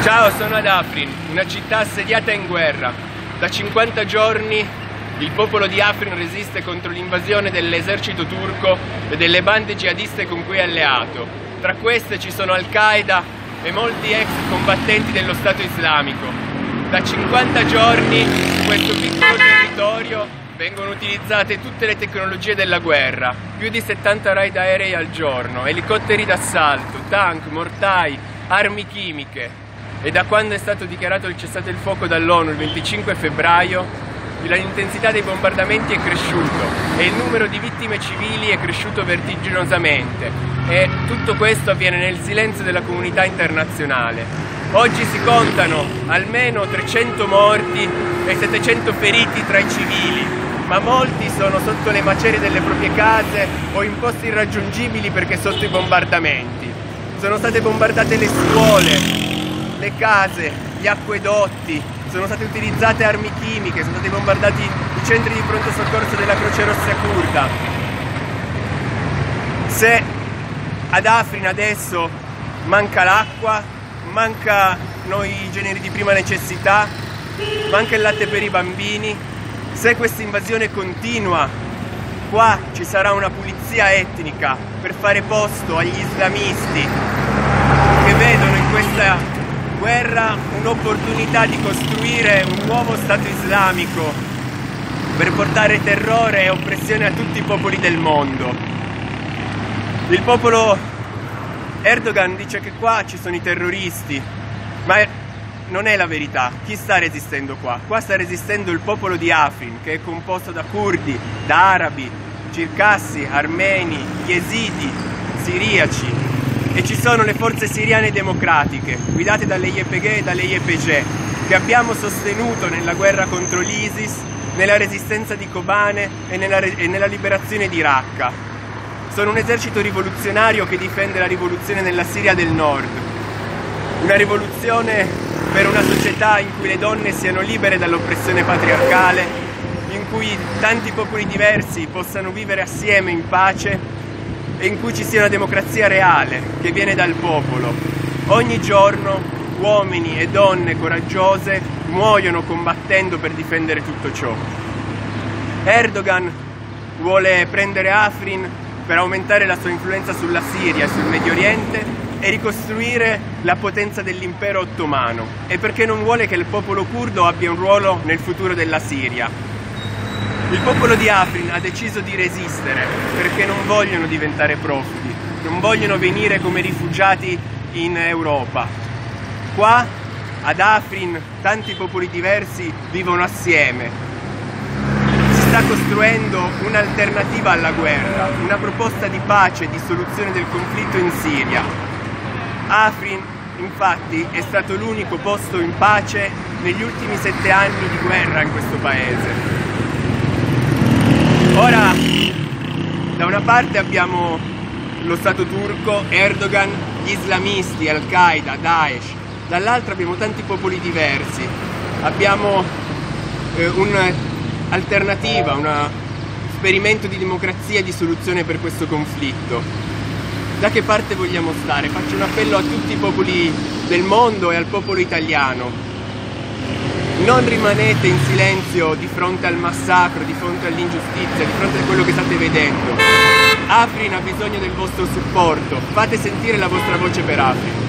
Ciao, sono ad Afrin, una città assediata in guerra. Da 50 giorni il popolo di Afrin resiste contro l'invasione dell'esercito turco e delle bande jihadiste con cui è alleato. Tra queste ci sono Al-Qaeda e molti ex combattenti dello Stato islamico. Da 50 giorni in questo piccolo territorio vengono utilizzate tutte le tecnologie della guerra, più di 70 raid aerei al giorno, elicotteri d'assalto, tank, mortai, armi chimiche. E da quando è stato dichiarato il cessate il fuoco dall'ONU il 25 febbraio, l'intensità dei bombardamenti è cresciuto e il numero di vittime civili è cresciuto vertiginosamente. E tutto questo avviene nel silenzio della comunità internazionale. Oggi si contano almeno 300 morti e 700 feriti tra i civili, ma molti sono sotto le macerie delle proprie case o in posti irraggiungibili perché sotto i bombardamenti. Sono state bombardate le scuole, le case, gli acquedotti, sono state utilizzate armi chimiche, sono stati bombardati i centri di pronto soccorso della Croce Rossa Curda. Se ad Afrin adesso manca l'acqua, mancano i generi di prima necessità, manca il latte per i bambini, se questa invasione continua, qua ci sarà una pulizia etnica per fare posto agli islamisti che vedono in questa guerra un'opportunità di costruire un nuovo Stato islamico per portare terrore e oppressione a tutti i popoli del mondo. Il popolo Erdogan dice che qua ci sono i terroristi, ma non è la verità. Chi sta resistendo qua? Qua sta resistendo il popolo di Afrin, che è composto da curdi, da arabi, circassi, armeni, yazidi, siriaci. E ci sono le forze siriane democratiche, guidate dalle YPG e dalle YPG, che abbiamo sostenuto nella guerra contro l'ISIS, nella resistenza di Kobane e nella liberazione di Raqqa. Sono un esercito rivoluzionario che difende la rivoluzione nella Siria del Nord. Una rivoluzione per una società in cui le donne siano libere dall'oppressione patriarcale, in cui tanti popoli diversi possano vivere assieme in pace e in cui ci sia una democrazia reale che viene dal popolo. Ogni giorno uomini e donne coraggiose muoiono combattendo per difendere tutto ciò. Erdogan vuole prendere Afrin per aumentare la sua influenza sulla Siria e sul Medio Oriente e ricostruire la potenza dell'impero ottomano, e perché non vuole che il popolo curdo abbia un ruolo nel futuro della Siria. Il popolo di Afrin ha deciso di resistere perché non vogliono diventare profughi, non vogliono venire come rifugiati in Europa. Qua, ad Afrin, tanti popoli diversi vivono assieme. Si sta costruendo un'alternativa alla guerra, una proposta di pace e di soluzione del conflitto in Siria. Afrin, infatti, è stato l'unico posto in pace negli ultimi 7 anni di guerra in questo paese. Ora, da una parte abbiamo lo Stato turco, Erdogan, gli islamisti, Al-Qaeda, Daesh, dall'altra abbiamo tanti popoli diversi, abbiamo un'alternativa, un esperimento di democrazia e di soluzione per questo conflitto. Da che parte vogliamo stare? Faccio un appello a tutti i popoli del mondo e al popolo italiano. Non rimanete in silenzio di fronte al massacro, di fronte all'ingiustizia, di fronte a quello che state vedendo. Afrin ha bisogno del vostro supporto, fate sentire la vostra voce per Afrin.